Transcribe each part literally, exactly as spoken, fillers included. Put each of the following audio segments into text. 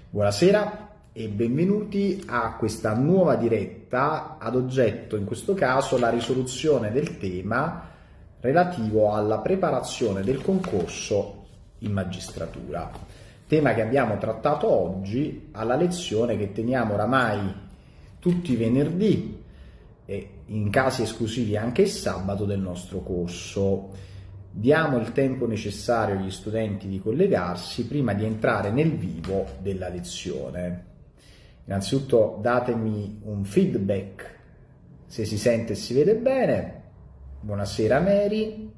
Buonasera e benvenuti a questa nuova diretta ad oggetto, in questo caso, la risoluzione del tema relativo alla preparazione del concorso in magistratura. Tema che abbiamo trattato oggi alla lezione che teniamo oramai tutti i venerdì e in casi esclusivi anche il sabato del nostro corso. Diamo il tempo necessario agli studenti di collegarsi prima di entrare nel vivo della lezione. Innanzitutto datemi un feedback se si sente e si vede bene. Buonasera Mary.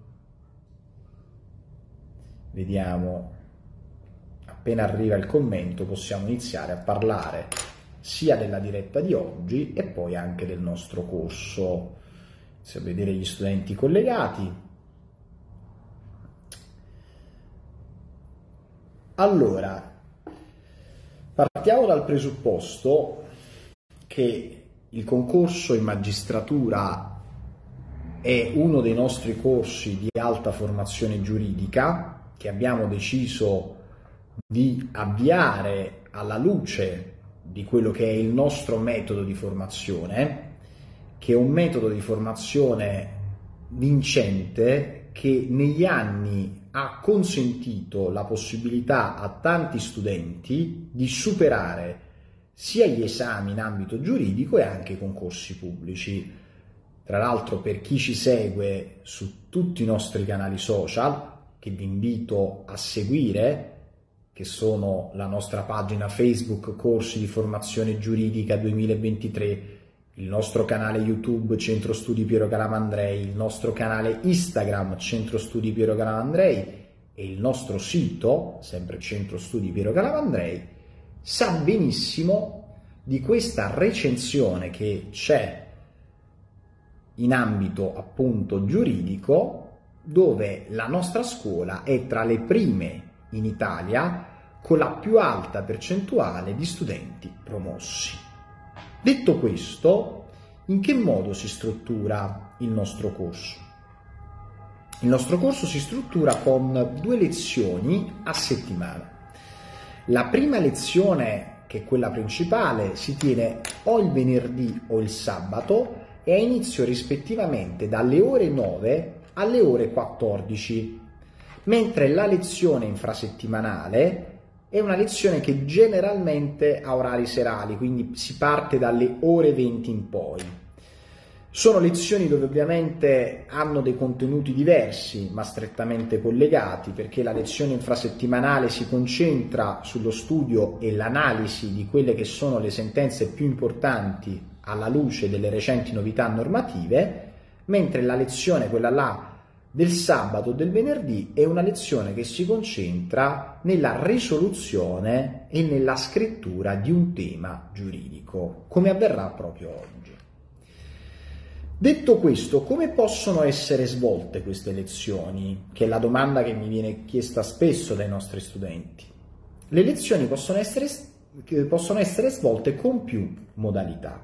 Vediamo, appena arriva il commento possiamo iniziare a parlare sia della diretta di oggi e poi anche del nostro corso. Inizio a vedere gli studenti collegati. Allora, partiamo dal presupposto che il concorso in magistratura è uno dei nostri corsi di alta formazione giuridica che abbiamo deciso di avviare alla luce di quello che è il nostro metodo di formazione, che è un metodo di formazione vincente che negli anni ha consentito la possibilità a tanti studenti di superare sia gli esami in ambito giuridico e anche i concorsi pubblici. Tra l'altro, per chi ci segue su tutti i nostri canali social, che vi invito a seguire, che sono la nostra pagina Facebook Corsi di Formazione Giuridica duemilaventitré, il nostro canale YouTube Centro Studi Piero Calamandrei, il nostro canale Instagram Centro Studi Piero Calamandrei e il nostro sito, sempre Centro Studi Piero Calamandrei, sa benissimo di questa recensione che c'è in ambito appunto giuridico, dove la nostra scuola è tra le prime in Italia con la più alta percentuale di studenti promossi. Detto questo, in che modo si struttura il nostro corso? Il nostro corso si struttura con due lezioni a settimana. La prima lezione, che è quella principale, si tiene o il venerdì o il sabato e ha inizio rispettivamente dalle ore nove alle ore quattordici, mentre la lezione infrasettimanale è una lezione che generalmente ha orari serali, quindi si parte dalle ore venti in poi. Sono lezioni dove ovviamente hanno dei contenuti diversi, ma strettamente collegati, perché la lezione infrasettimanale si concentra sullo studio e l'analisi di quelle che sono le sentenze più importanti alla luce delle recenti novità normative, mentre la lezione, quella là, del sabato o del venerdì, è una lezione che si concentra nella risoluzione e nella scrittura di un tema giuridico, come avverrà proprio oggi. Detto questo, come possono essere svolte queste lezioni? Che è la domanda che mi viene chiesta spesso dai nostri studenti. Le lezioni possono essere, possono essere svolte con più modalità.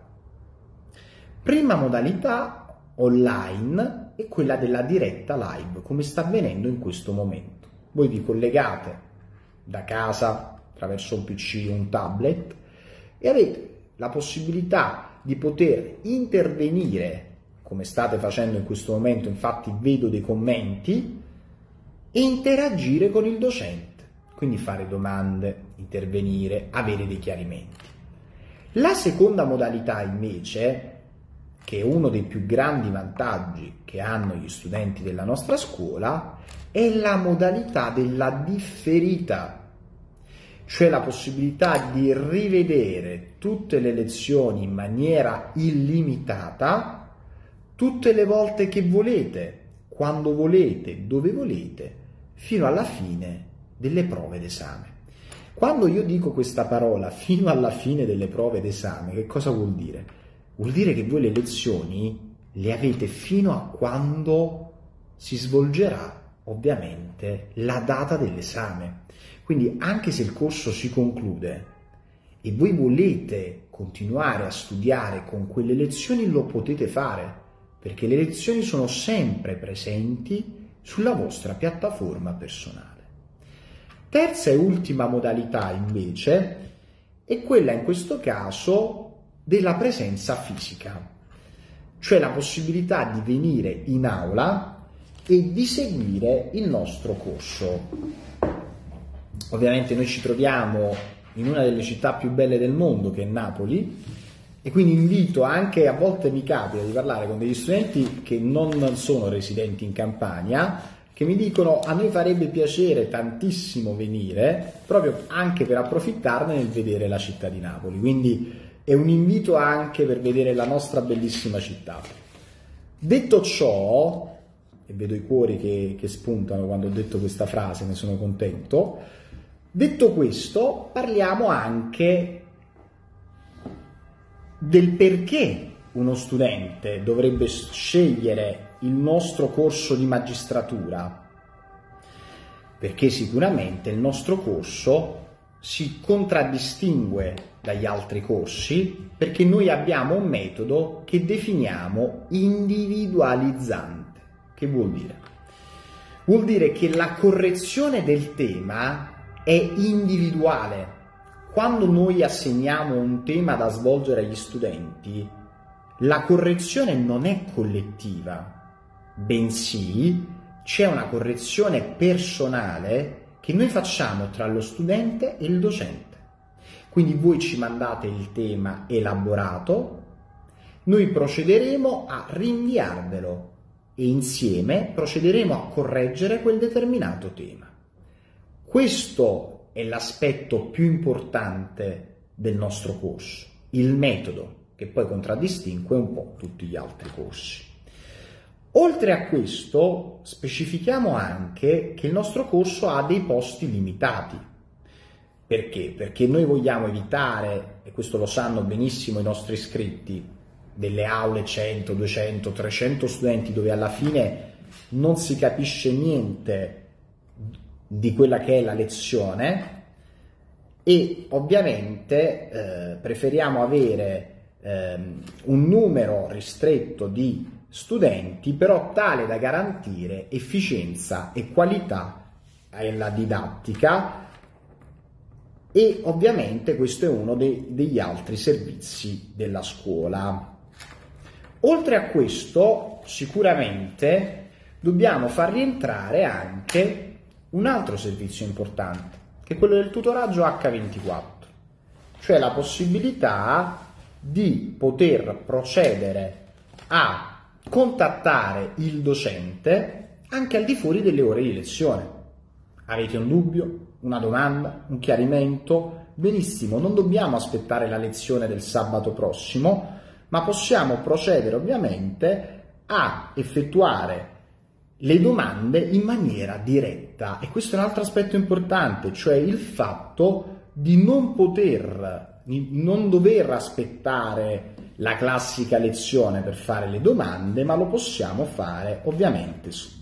Prima modalità online è quella della diretta live, come sta avvenendo in questo momento. Voi vi collegate da casa attraverso un P C o un tablet e avete la possibilità di poter intervenire, come state facendo in questo momento, infatti vedo dei commenti, e interagire con il docente, quindi fare domande, intervenire, avere dei chiarimenti. La seconda modalità invece, che è uno dei più grandi vantaggi che hanno gli studenti della nostra scuola, è la modalità della differita, cioè la possibilità di rivedere tutte le lezioni in maniera illimitata, tutte le volte che volete, quando volete, dove volete, fino alla fine delle prove d'esame. Quando io dico questa parola, fino alla fine delle prove d'esame, che cosa vuol dire? Vuol dire che voi le lezioni le avete fino a quando si svolgerà, ovviamente, la data dell'esame. Quindi anche se il corso si conclude e voi volete continuare a studiare con quelle lezioni, lo potete fare, perché le lezioni sono sempre presenti sulla vostra piattaforma personale. Terza e ultima modalità, invece, è quella in questo caso della presenza fisica, cioè la possibilità di venire in aula e di seguire il nostro corso. Ovviamente noi ci troviamo in una delle città più belle del mondo, che è Napoli, e quindi invito anche, a volte mi capita di parlare con degli studenti che non sono residenti in Campania, che mi dicono: a noi farebbe piacere tantissimo venire, proprio anche per approfittarne nel vedere la città di Napoli. Quindi è un invito anche per vedere la nostra bellissima città. Detto ciò, e vedo i cuori che, che spuntano quando ho detto questa frase, ne sono contento. Detto questo, parliamo anche del perché uno studente dovrebbe scegliere il nostro corso di magistratura, perché sicuramente il nostro corso si contraddistingue dagli altri corsi perché noi abbiamo un metodo che definiamo individualizzante. Che vuol dire? Vuol dire che la correzione del tema è individuale. Quando noi assegniamo un tema da svolgere agli studenti, la correzione non è collettiva, bensì c'è una correzione personale che noi facciamo tra lo studente e il docente. Quindi voi ci mandate il tema elaborato, noi procederemo a rinviarvelo e insieme procederemo a correggere quel determinato tema. Questo è l'aspetto più importante del nostro corso, il metodo, che poi contraddistingue un po' tutti gli altri corsi. Oltre a questo, specifichiamo anche che il nostro corso ha dei posti limitati. Perché? Perché noi vogliamo evitare, e questo lo sanno benissimo i nostri iscritti, delle aule cento, duecento, trecento studenti dove alla fine non si capisce niente di quella che è la lezione, e ovviamente eh, preferiamo avere eh, un numero ristretto di studenti, però tale da garantire efficienza e qualità alla didattica, e ovviamente questo è uno dei, degli altri servizi della scuola. Oltre a questo, sicuramente dobbiamo far rientrare anche un altro servizio importante, che è quello del tutoraggio acca ventiquattro, cioè la possibilità di poter procedere a contattare il docente anche al di fuori delle ore di lezione. Avete un dubbio, una domanda, un chiarimento? Benissimo, non dobbiamo aspettare la lezione del sabato prossimo, ma possiamo procedere ovviamente a effettuare le domande in maniera diretta. E questo è un altro aspetto importante, cioè il fatto di non poter, di non dover aspettare la classica lezione per fare le domande, ma lo possiamo fare ovviamente subito.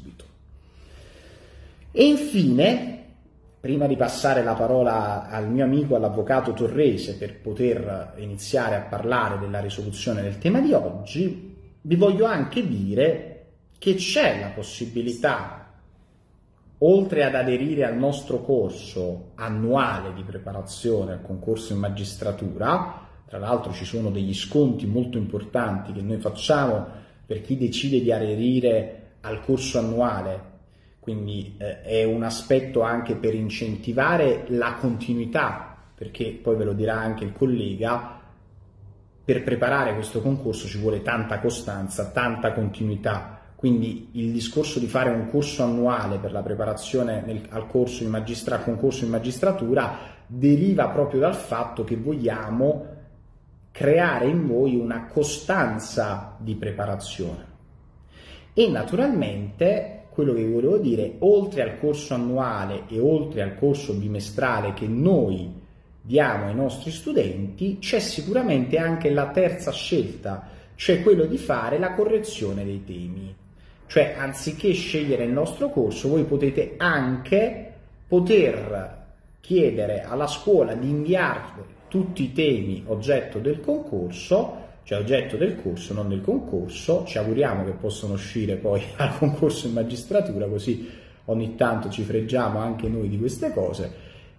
E infine, prima di passare la parola al mio amico, all'avvocato Torrese, per poter iniziare a parlare della risoluzione del tema di oggi, vi voglio anche dire che c'è la possibilità, oltre ad aderire al nostro corso annuale di preparazione al concorso in magistratura, tra l'altro ci sono degli sconti molto importanti che noi facciamo per chi decide di aderire al corso annuale, quindi eh, è un aspetto anche per incentivare la continuità, perché poi ve lo dirà anche il collega, per preparare questo concorso ci vuole tanta costanza, tanta continuità. Quindi il discorso di fare un corso annuale per la preparazione nel, al, corso in magistra, al concorso in magistratura deriva proprio dal fatto che vogliamo creare in voi una costanza di preparazione. E naturalmente quello che vi volevo dire, oltre al corso annuale e oltre al corso bimestrale che noi diamo ai nostri studenti, c'è sicuramente anche la terza scelta, cioè quello di fare la correzione dei temi. Cioè, anziché scegliere il nostro corso, voi potete anche poter chiedere alla scuola di inviarvi tutti i temi oggetto del concorso, cioè oggetto del corso, non del concorso. Ci auguriamo che possano uscire poi al concorso in magistratura, così ogni tanto ci freggiamo anche noi di queste cose.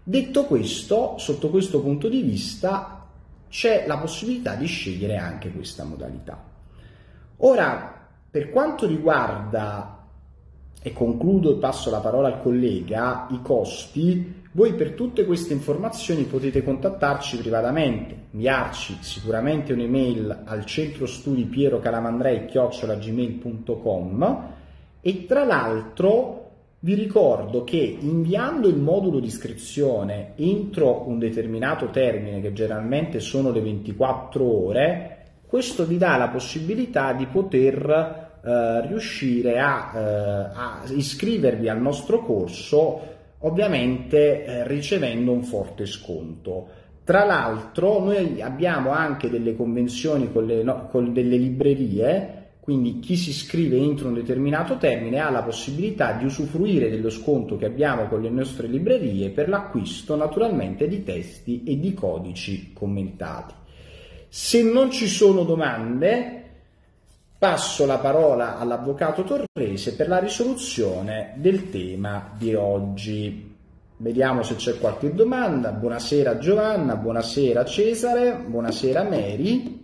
Detto questo, sotto questo punto di vista c'è la possibilità di scegliere anche questa modalità. Ora, per quanto riguarda, e concludo e passo la parola al collega, i costi, voi per tutte queste informazioni potete contattarci privatamente, inviarci sicuramente un'email al centro studi piero calamandrei chiocciola gmail punto com, e tra l'altro vi ricordo che inviando il modulo di iscrizione entro un determinato termine, che generalmente sono le ventiquattro ore, questo vi dà la possibilità di poter eh, riuscire a, eh, a iscrivervi al nostro corso, ovviamente eh, ricevendo un forte sconto. Tra l'altro noi abbiamo anche delle convenzioni con, le, no, con delle librerie, quindi chi si iscrive entro un determinato termine ha la possibilità di usufruire dello sconto che abbiamo con le nostre librerie per l'acquisto naturalmente di testi e di codici commentati. Se non ci sono domande, passo la parola all'avvocato Torrese per la risoluzione del tema di oggi. Vediamo se c'è qualche domanda. Buonasera Giovanna, buonasera Cesare, buonasera Mary.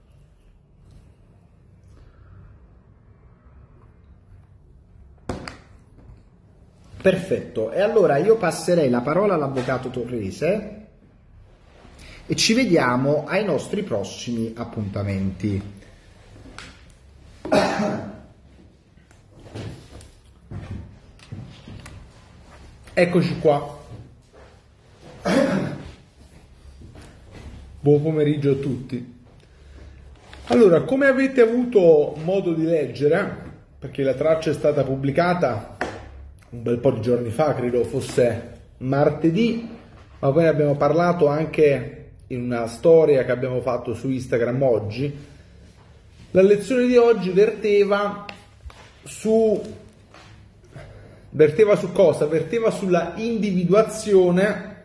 Perfetto, e allora io passerei la parola all'avvocato Torrese e ci vediamo ai nostri prossimi appuntamenti. Eccoci qua. Buon pomeriggio a tutti. Allora, come avete avuto modo di leggere, perché la traccia è stata pubblicata un bel po' di giorni fa, credo fosse martedì, ma poi ne abbiamo parlato anche in una storia che abbiamo fatto su Instagram oggi. La lezione di oggi verteva su verteva su cosa? Verteva sulla individuazione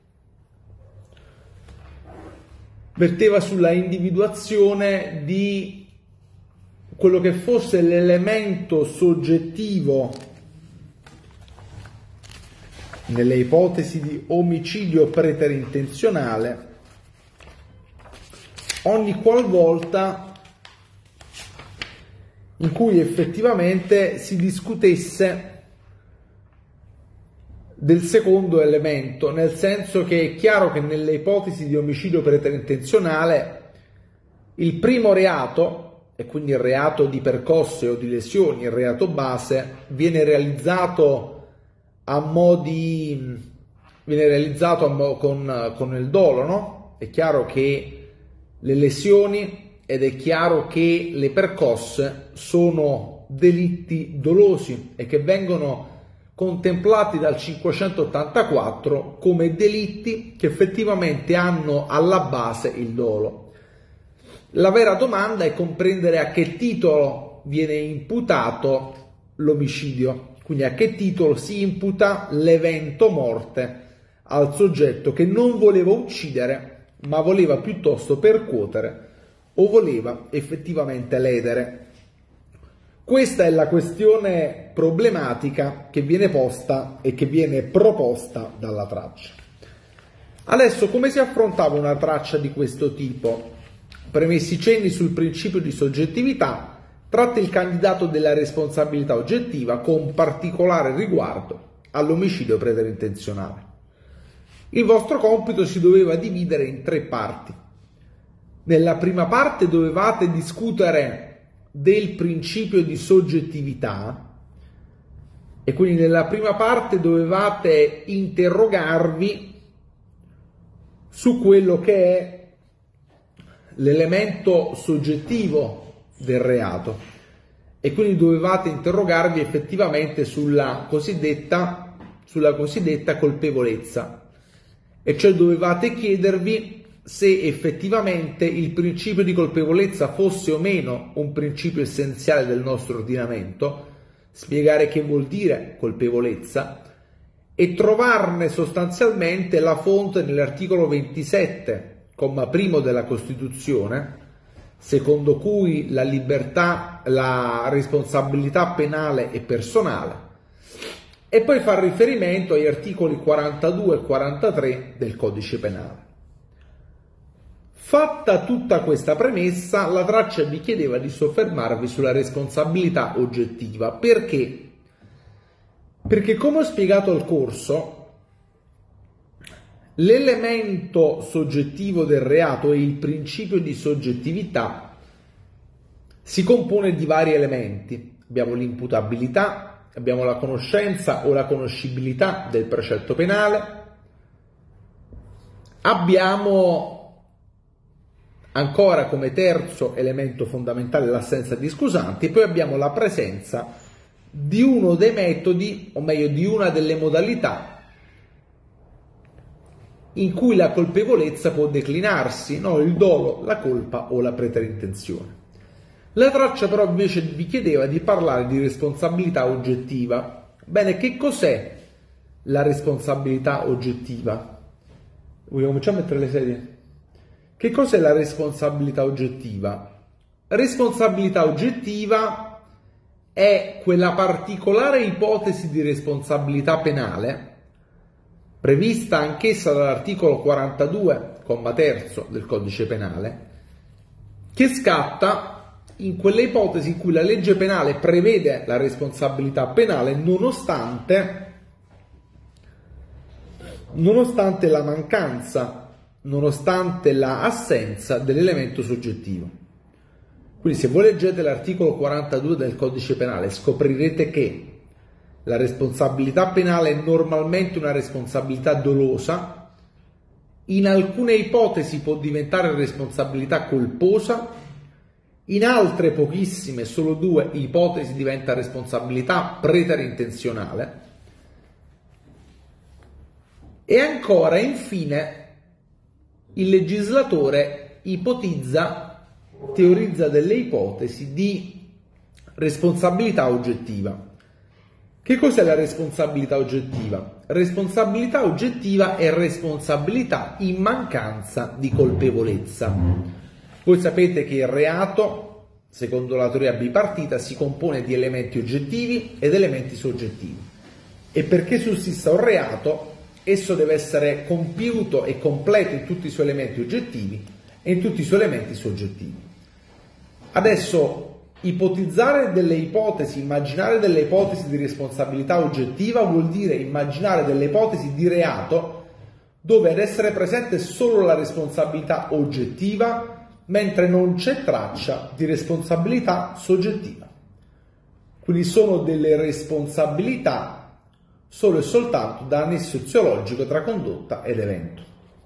verteva sulla individuazione di quello che fosse l'elemento soggettivo nelle ipotesi di omicidio preterintenzionale ogni qualvolta in cui effettivamente si discutesse del secondo elemento, nel senso che è chiaro che nelle ipotesi di omicidio preterintenzionale il primo reato, e quindi il reato di percosse o di lesioni, il reato base, viene realizzato a modi viene realizzato a mo, con, con il dolo, no? È chiaro che le lesioni ed è chiaro che le percosse sono delitti dolosi e che vengono contemplati dal cinquecentottantaquattro come delitti che effettivamente hanno alla base il dolo. La vera domanda è comprendere a che titolo viene imputato l'omicidio. Quindi a che titolo si imputa l'evento morte al soggetto che non voleva uccidere, ma voleva piuttosto percuotere o voleva effettivamente ledere. Questa è la questione problematica che viene posta e che viene proposta dalla traccia. Adesso, come si affrontava una traccia di questo tipo? Premessi cenni sul principio di soggettività, tratta il candidato della responsabilità oggettiva con particolare riguardo all'omicidio preterintenzionale. Il vostro compito si doveva dividere in tre parti. Nella prima parte dovevate discutere del principio di soggettività e quindi nella prima parte dovevate interrogarvi su quello che è l'elemento soggettivo del reato e quindi dovevate interrogarvi effettivamente sulla cosiddetta, sulla cosiddetta colpevolezza, e cioè dovevate chiedervi se effettivamente il principio di colpevolezza fosse o meno un principio essenziale del nostro ordinamento, spiegare che vuol dire colpevolezza e trovarne sostanzialmente la fonte nell'articolo ventisette, comma primo della Costituzione, secondo cui la libertà, la responsabilità penale è personale e poi fa riferimento agli articoli quarantadue e quarantatré del Codice Penale. Fatta tutta questa premessa, la traccia vi chiedeva di soffermarvi sulla responsabilità oggettiva. Perché? Perché, come ho spiegato al corso, l'elemento soggettivo del reato e il principio di soggettività si compone di vari elementi. Abbiamo l'imputabilità, abbiamo la conoscenza o la conoscibilità del precetto penale, abbiamo ancora come terzo elemento fondamentale l'assenza di scusanti, e poi abbiamo la presenza di uno dei metodi, o meglio di una delle modalità in cui la colpevolezza può declinarsi, no? Il dolo, la colpa o la preterintenzione. La traccia però invece vi chiedeva di parlare di responsabilità oggettiva. Bene, che cos'è la responsabilità oggettiva? Vogliamo cominciare a mettere le sedie? Che cos'è la responsabilità oggettiva? Responsabilità oggettiva è quella particolare ipotesi di responsabilità penale, prevista anch'essa dall'articolo quarantadue, comma terzo del Codice Penale, che scatta in quelle ipotesi in cui la legge penale prevede la responsabilità penale nonostante, nonostante la mancanza, nonostante la assenza dell'elemento soggettivo. Quindi se voi leggete l'articolo quarantadue del Codice Penale scoprirete che la responsabilità penale è normalmente una responsabilità dolosa, in alcune ipotesi può diventare responsabilità colposa, in altre pochissime, solo due ipotesi, diventa responsabilità preterintenzionale, e ancora, infine, il legislatore ipotizza, teorizza delle ipotesi di responsabilità oggettiva. Che cos'è la responsabilità oggettiva? Responsabilità oggettiva è responsabilità in mancanza di colpevolezza. Voi sapete che il reato, secondo la teoria bipartita, si compone di elementi oggettivi ed elementi soggettivi. E perché sussista un reato, esso deve essere compiuto e completo in tutti i suoi elementi oggettivi e in tutti i suoi elementi soggettivi. Adesso, ipotizzare delle ipotesi, immaginare delle ipotesi di responsabilità oggettiva vuol dire immaginare delle ipotesi di reato dove ad essere presente solo la responsabilità oggettiva, mentre non c'è traccia di responsabilità soggettiva. Quindi sono delle responsabilità solo e soltanto da nesso eziologico tra condotta ed evento.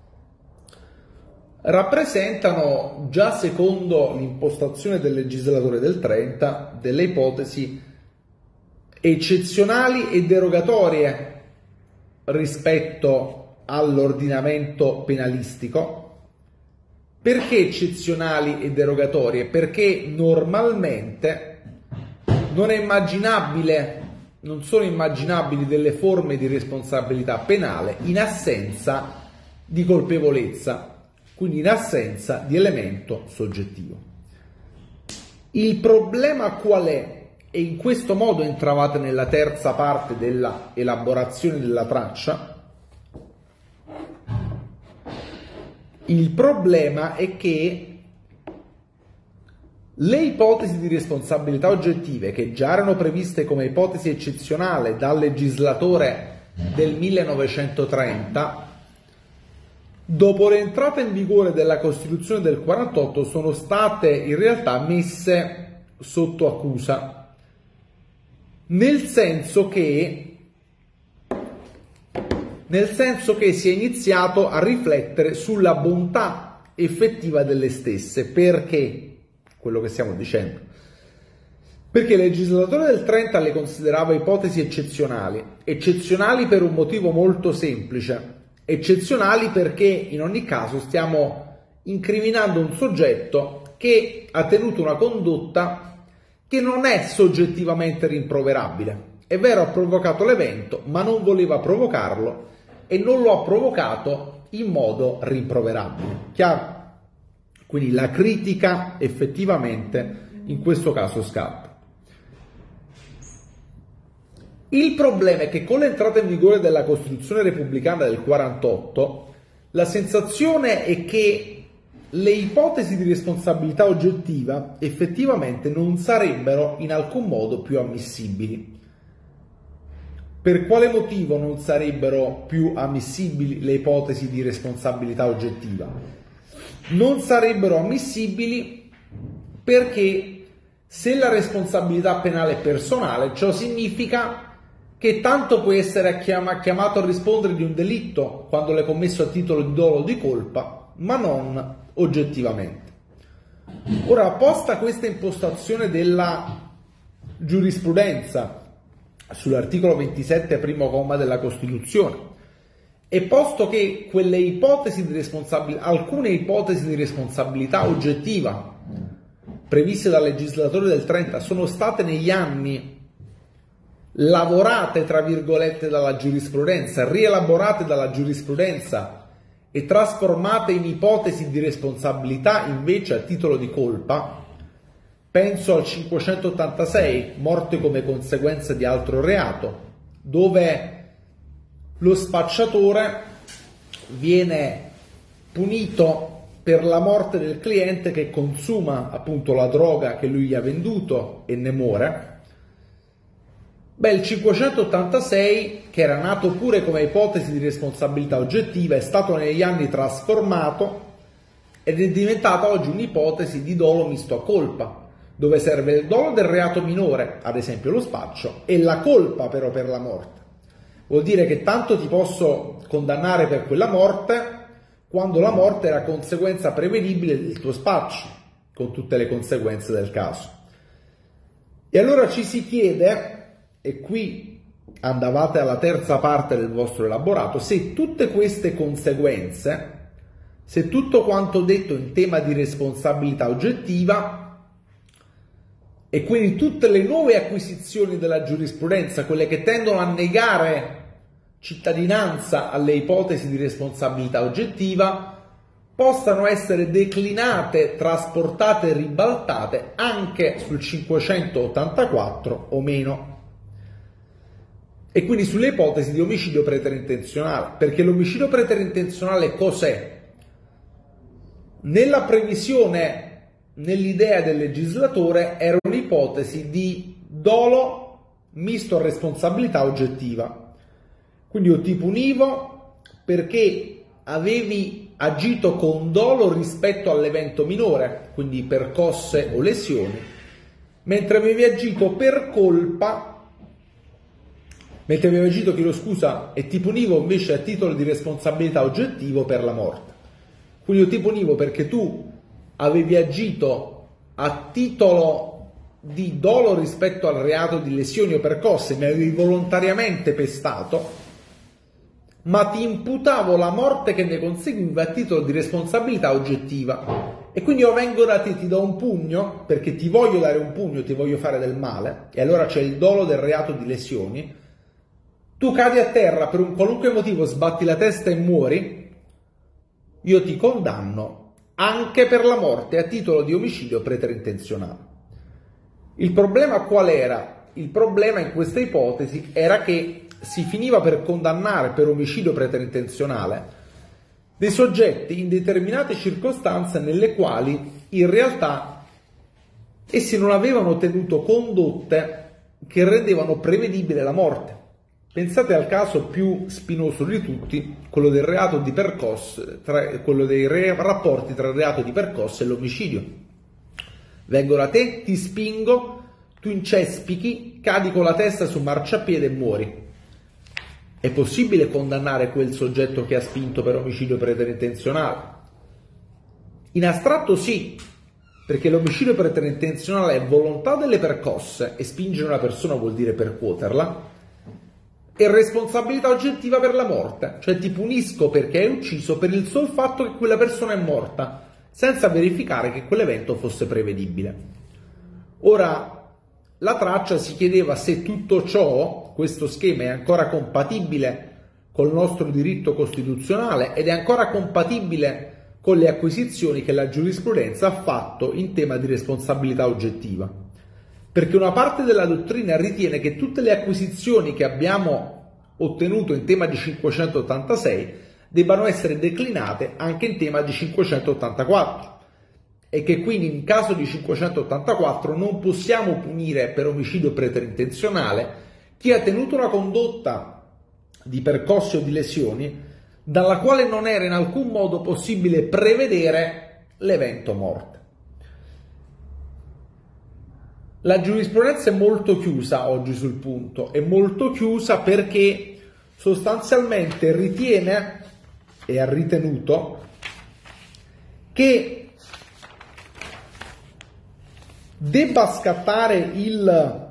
Rappresentano, già secondo l'impostazione del legislatore del trenta, delle ipotesi eccezionali e derogatorie rispetto all'ordinamento penalistico. Perché eccezionali e derogatorie? Perché normalmente non è immaginabile, non sono immaginabili delle forme di responsabilità penale in assenza di colpevolezza, quindi in assenza di elemento soggettivo. Il problema qual è? E in questo modo entravate nella terza parte della elaborazione della traccia. Il problema è che le ipotesi di responsabilità oggettive, che già erano previste come ipotesi eccezionale dal legislatore del millenovecentotrenta, dopo l'entrata in vigore della Costituzione del quarantotto sono state in realtà messe sotto accusa, nel senso che nel senso che si è iniziato a riflettere sulla bontà effettiva delle stesse. Perché? Quello che stiamo dicendo. Perché il legislatore del trenta le considerava ipotesi eccezionali, eccezionali per un motivo molto semplice. Eccezionali perché in ogni caso stiamo incriminando un soggetto che ha tenuto una condotta che non è soggettivamente rimproverabile. È vero, ha provocato l'evento, ma non voleva provocarlo e non lo ha provocato in modo rimproverabile. Chiaro? Quindi la critica effettivamente in questo caso scatta. Il problema è che con l'entrata in vigore della Costituzione repubblicana del quarantotto, la sensazione è che le ipotesi di responsabilità oggettiva effettivamente non sarebbero in alcun modo più ammissibili. Per quale motivo non sarebbero più ammissibili le ipotesi di responsabilità oggettiva? Non sarebbero ammissibili perché se la responsabilità penale è personale, ciò significa che tanto puoi essere chiamato a rispondere di un delitto quando l'hai commesso a titolo di dolo o di colpa, ma non oggettivamente. Ora, posta questa impostazione della giurisprudenza sull'articolo ventisette primo comma della Costituzione e posto che quelle ipotesi di responsabilità, alcune ipotesi di responsabilità oggettiva previste dal legislatore del trenta sono state negli anni lavorate tra virgolette dalla giurisprudenza, rielaborate dalla giurisprudenza e trasformate in ipotesi di responsabilità invece a titolo di colpa, penso al cinquecentottantasei, morte come conseguenza di altro reato, dove lo spacciatore viene punito per la morte del cliente che consuma appunto la droga che lui gli ha venduto e ne muore. Beh, il cinquecentottantasei, che era nato pure come ipotesi di responsabilità oggettiva, è stato negli anni trasformato ed è diventata oggi un'ipotesi di dolo misto a colpa, dove serve il dolo del reato minore, ad esempio lo spaccio, e la colpa però per la morte. Vuol dire che tanto ti posso condannare per quella morte quando la morte era conseguenza prevedibile del tuo spaccio, con tutte le conseguenze del caso. E allora ci si chiede, e qui andavate alla terza parte del vostro elaborato, se tutte queste conseguenze, se tutto quanto detto in tema di responsabilità oggettiva e quindi tutte le nuove acquisizioni della giurisprudenza, quelle che tendono a negare cittadinanza alle ipotesi di responsabilità oggettiva, possano essere declinate, trasportate e ribaltate anche sul cinquecentottantaquattro o meno. E quindi sulle ipotesi di omicidio preterintenzionale, perché l'omicidio preterintenzionale cos'è? Nella previsione, nell'idea del legislatore, era un'ipotesi di dolo misto a responsabilità oggettiva. Quindi io ti punivo perché avevi agito con dolo rispetto all'evento minore, quindi percosse o lesioni, mentre avevi agito per colpa mentre avevo agito, chiedo scusa, e ti punivo invece a titolo di responsabilità oggettivo per la morte. Quindi io ti punivo perché tu avevi agito a titolo di dolo rispetto al reato di lesioni o percosse, mi avevi volontariamente pestato, ma ti imputavo la morte che ne conseguiva a titolo di responsabilità oggettiva. E quindi io vengo da te, ti do un pugno, perché ti voglio dare un pugno, ti voglio fare del male, e allora c'è il dolo del reato di lesioni. Tu cadi a terra per un qualunque motivo, sbatti la testa e muori, io ti condanno anche per la morte a titolo di omicidio preterintenzionale. Il problema qual era? Il problema in questa ipotesi era che si finiva per condannare per omicidio preterintenzionale dei soggetti in determinate circostanze nelle quali in realtà essi non avevano tenuto condotte che rendevano prevedibile la morte. Pensate al caso più spinoso di tutti, quello del reato di percosse, tra, quello dei re, rapporti tra il reato di percosse e l'omicidio. Vengo da te, ti spingo, tu incespichi, cadi con la testa su marciapiede e muori. È possibile condannare quel soggetto che ha spinto per omicidio preterintenzionale? In astratto sì, perché l'omicidio preterintenzionale è volontà delle percosse e spingere una persona vuol dire percuoterla, e responsabilità oggettiva per la morte, cioè ti punisco perché hai ucciso per il sol fatto che quella persona è morta, senza verificare che quell'evento fosse prevedibile. Ora, la traccia si chiedeva se tutto ciò, questo schema, è ancora compatibile col nostro diritto costituzionale ed è ancora compatibile con le acquisizioni che la giurisprudenza ha fatto in tema di responsabilità oggettiva. perché una parte della dottrina ritiene che tutte le acquisizioni che abbiamo ottenuto in tema di cinquecentottantasei debbano essere declinate anche in tema di cinquecentottantaquattro e che quindi in caso di cinquecentottantaquattro non possiamo punire per omicidio preterintenzionale chi ha tenuto una condotta di percosse o di lesioni dalla quale non era in alcun modo possibile prevedere l'evento morte. La giurisprudenza è molto chiusa oggi sul punto, è molto chiusa perché sostanzialmente ritiene e ha ritenuto che debba scattare il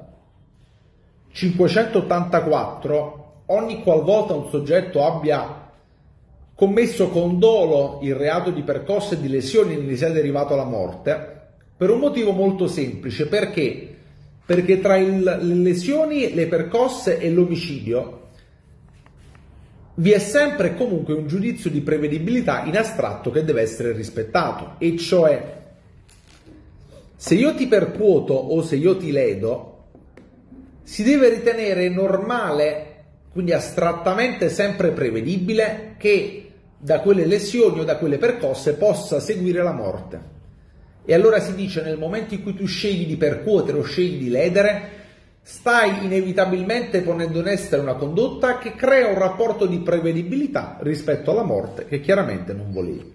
cinquecentottantaquattro ogni qualvolta un soggetto abbia commesso con dolo il reato di percosse e di lesioni ne sia derivato alla morte, per un motivo molto semplice. Perché? Perché tra il, le lesioni, le percosse e l'omicidio vi è sempre e comunque un giudizio di prevedibilità in astratto che deve essere rispettato, e cioè se io ti percuoto o se io ti ledo, si deve ritenere normale, quindi astrattamente sempre prevedibile, che da quelle lesioni o da quelle percosse possa seguire la morte. E allora si dice, nel momento in cui tu scegli di percuotere o scegli di ledere, stai inevitabilmente ponendo in essere una condotta che crea un rapporto di prevedibilità rispetto alla morte che chiaramente non volevi.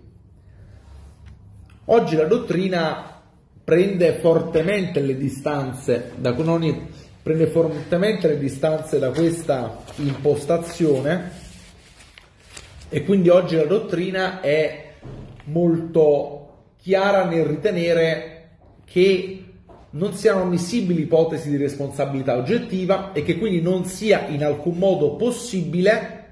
Oggi la dottrina prende fortemente le distanze da, non, prende fortemente le distanze da questa impostazione, e quindi oggi la dottrina è molto chiara nel ritenere che non siano ammissibili ipotesi di responsabilità oggettiva e che quindi non sia in alcun modo possibile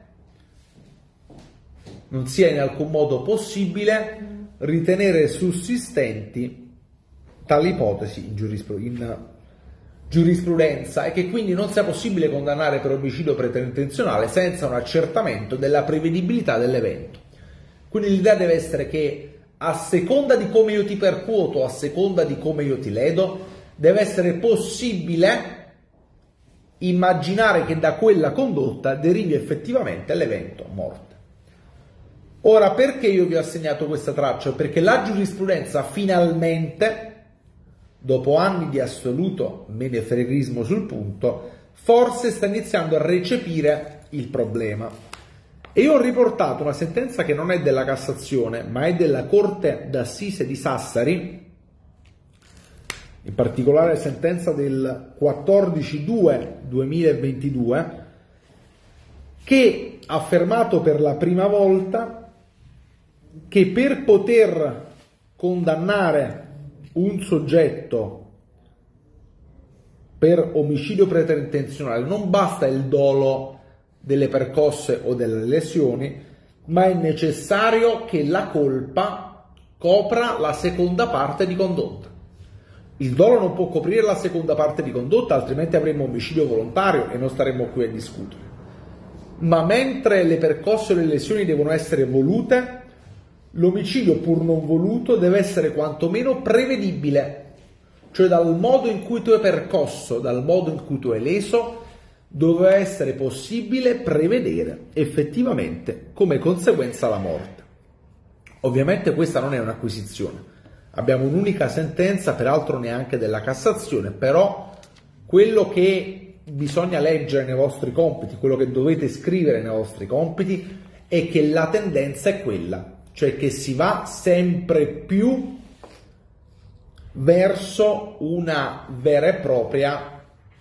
non sia in alcun modo possibile ritenere sussistenti tali ipotesi in, giurispr- in giurisprudenza, e che quindi non sia possibile condannare per omicidio preterintenzionale senza un accertamento della prevedibilità dell'evento. Quindi l'idea deve essere che a seconda di come io ti percuoto, a seconda di come io ti ledo, deve essere possibile immaginare che da quella condotta derivi effettivamente l'evento morte. Ora, perché io vi ho assegnato questa traccia? Perché la giurisprudenza finalmente, dopo anni di assoluto menefreghismo sul punto, forse sta iniziando a recepire il problema. E io ho riportato una sentenza che non è della Cassazione, ma è della Corte d'Assise di Sassari, in particolare sentenza del quattordici due duemilaventidue, che ha affermato per la prima volta che per poter condannare un soggetto per omicidio preterintenzionale non basta il dolo delle percosse o delle lesioni, ma è necessario che la colpa copra la seconda parte di condotta. Il dolo non può coprire la seconda parte di condotta, altrimenti avremmo omicidio volontario e non staremmo qui a discutere. Ma mentre le percosse o le lesioni devono essere volute, l'omicidio pur non voluto deve essere quantomeno prevedibile, cioè dal modo in cui tu hai percosso, dal modo in cui tu hai leso, doveva essere possibile prevedere effettivamente come conseguenza la morte. Ovviamente questa non è un'acquisizione, abbiamo un'unica sentenza, peraltro neanche della Cassazione, però quello che bisogna leggere nei vostri compiti, quello che dovete scrivere nei vostri compiti, è che la tendenza è quella, cioè che si va sempre più verso una vera e propria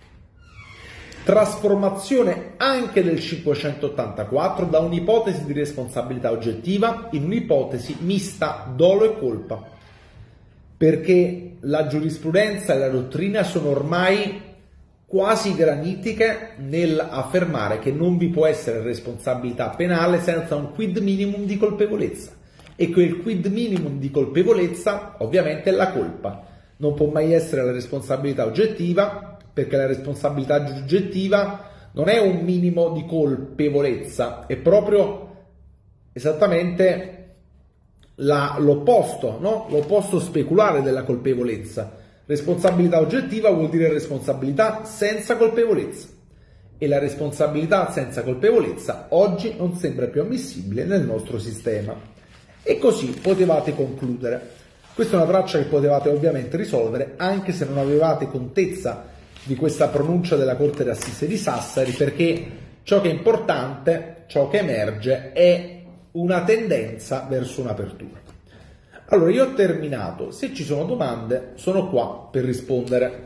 trasformazione anche del cinquecentottantaquattro da un'ipotesi di responsabilità oggettiva in un'ipotesi mista dolo e colpa, perché la giurisprudenza e la dottrina sono ormai quasi granitiche nell'affermare che non vi può essere responsabilità penale senza un quid minimum di colpevolezza, e quel quid minimum di colpevolezza ovviamente è la colpa. Non può mai essere la responsabilità oggettiva, perché la responsabilità oggettiva non è un minimo di colpevolezza, è proprio esattamente la, l'opposto, no? L'opposto speculare della colpevolezza. Responsabilità oggettiva vuol dire responsabilità senza colpevolezza. E la responsabilità senza colpevolezza oggi non sembra più ammissibile nel nostro sistema. E così potevate concludere. Questa è una traccia che potevate ovviamente risolvere anche se non avevate contezza di questa pronuncia della Corte d'Assise di Sassari, perché ciò che è importante, ciò che emerge è una tendenza verso un'apertura. Allora, io ho terminato. Se ci sono domande, sono qua per rispondere.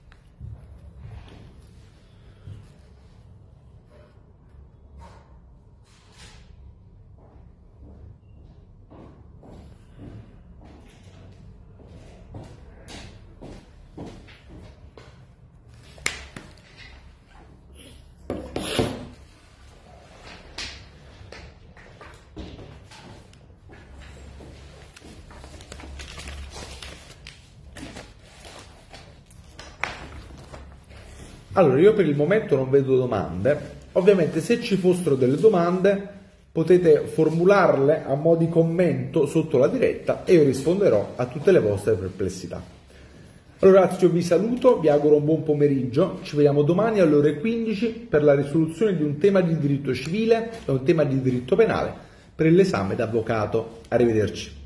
Allora, io per il momento non vedo domande. Ovviamente se ci fossero delle domande potete formularle a mo' di commento sotto la diretta e io risponderò a tutte le vostre perplessità. Allora ragazzi, io vi saluto, vi auguro un buon pomeriggio, ci vediamo domani alle ore quindici per la risoluzione di un tema di diritto civile e un tema di diritto penale per l'esame d'avvocato. Arrivederci.